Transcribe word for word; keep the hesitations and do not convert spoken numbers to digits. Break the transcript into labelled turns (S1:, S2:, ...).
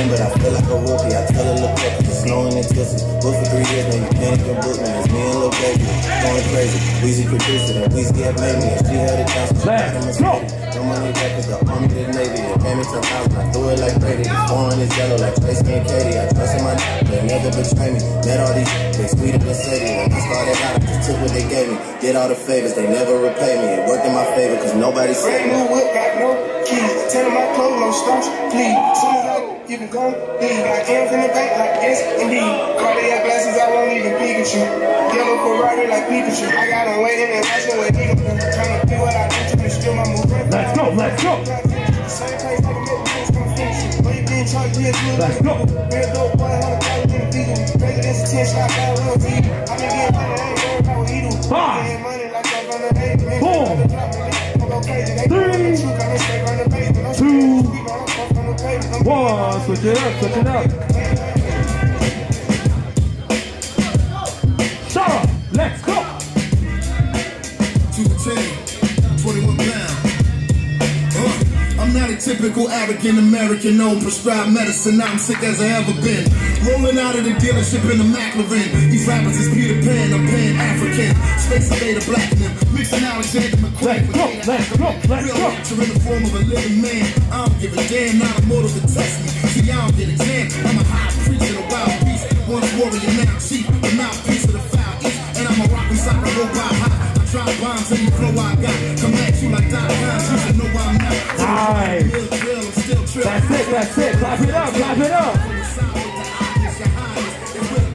S1: ten, but I feel like a rookie. I tell her, look up, it's snowing and twisted. Book for three years, man, you can't even book me. It's me and Lil Baby, going crazy. Weezy produced it, and Weezy had made me, and she had a chance.
S2: Let's go!
S1: No money back at the army, the Navy. They came into the house, and I threw it like Brady. The foreign is yellow like Tracy and Katie. I trusted my n***, they never betray me. Met all these they sweeter than Sadie. When I started out, I just took what they gave me. Did all the favors, they never repay me. It worked in my favor, cause nobody said
S3: me. Brand new whip, got no keys. Tell my clothes, no starch, please. Soon as I you can go, leave. Got M's in the bank, like yes, indeed. Cardiac glasses, I won't even Pikachu. Yellow Ferrari like Pikachu. I got them waiting and watching with niggas. Trying to do what I do to steal my move.
S2: Let's go, let's go.
S3: Same place, like a milk, come finish. But you being charged, real good.
S2: Let's go.
S3: Real dope, boy, one hundred thousand in the vegan. President's attention, I got real deep. I been getting money, I ain't worried about what he do. Getting money like I'm on the eight.
S2: Boom. Three, two, one. Switch it up, switch it up. Sharah, let's go.
S4: two ten, twenty-one pounds. Uh, I'm not a typical arrogant American, no prescribed medicine. I'm sick as I ever been. Rolling out of the dealership in the McLaren. These rappers is Peter Pan, I'm Pan-African. Space Invader black in them. Mixing Alexander McQueen.
S2: Let's go, let's go, let's
S4: Real
S2: go.
S4: actor in the form of a living man. I don't give a damn, not a mortal to test me. See, I don't get examined. I'm a high priest and a wild beast. Once warrior, now cheap. The mouthpiece of the foul east. And I'm a rock inside the robot high. I drop bombs, any flow I got. Come at you like Doc Guns, you should know I'm not.
S2: Nice. That's it, that's it. Clap it up, clap it up.